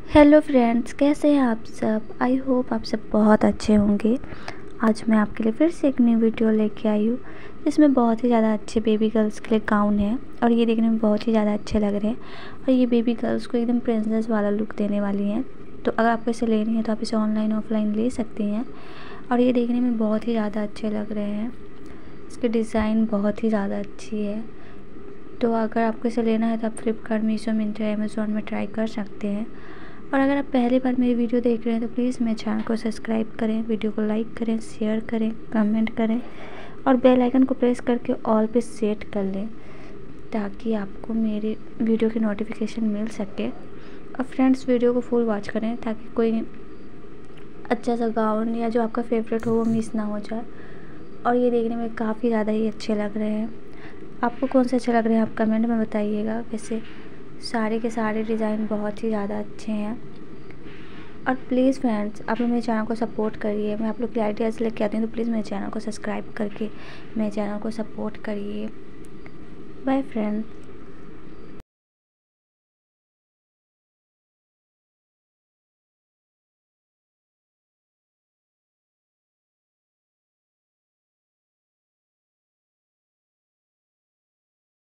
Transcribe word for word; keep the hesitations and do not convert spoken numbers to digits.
Hello friends, कैसे हैं आप सब। आई होप आप सब बहुत अच्छे होंगे। आज मैं आपके लिए फिर से एक न्यू वीडियो लेके आई हूँ जिसमें बहुत ही ज़्यादा अच्छे बेबी गर्ल्स के लिए गाउन है और ये देखने में बहुत ही ज़्यादा अच्छे लग रहे हैं और ये बेबी गर्ल्स को एकदम प्रिंसेस वाला लुक देने वाली हैं। तो अगर आपको इसे लेनी है तो आप इसे ऑनलाइन ऑफलाइन ले सकती हैं और ये देखने में बहुत ही ज़्यादा अच्छे लग रहे हैं। इसकी डिज़ाइन बहुत ही ज़्यादा अच्छी है। तो अगर आपको इसे लेना है तो आप फ्लिपकार्ट, मीशो, मिंत्रा, अमेज़ॉन में ट्राई कर सकते हैं। और अगर आप पहली बार मेरी वीडियो देख रहे हैं तो प्लीज़ मेरे चैनल को सब्सक्राइब करें, वीडियो को लाइक करें, शेयर करें, कमेंट करें और बेल आइकन को प्रेस करके ऑल पे सेट कर लें ताकि आपको मेरी वीडियो की नोटिफिकेशन मिल सके। और फ्रेंड्स, वीडियो को फुल वॉच करें ताकि कोई अच्छा सा गाउन या जो आपका फेवरेट हो वो मिस ना हो जाए। और ये देखने में काफ़ी ज़्यादा ही अच्छे लग रहे हैं। आपको कौन से अच्छे लग रहे हैं आप कमेंट में बताइएगा। वैसे सारे के सारे डिज़ाइन बहुत ही ज़्यादा अच्छे हैं। और प्लीज़ फ्रेंड्स, आप लोग मेरे चैनल को सपोर्ट करिए। मैं आप लोग की आइडियाज़ लेके आती हूँ तो प्लीज़ मेरे चैनल को सब्सक्राइब करके मेरे चैनल को सपोर्ट करिए। Bye friends.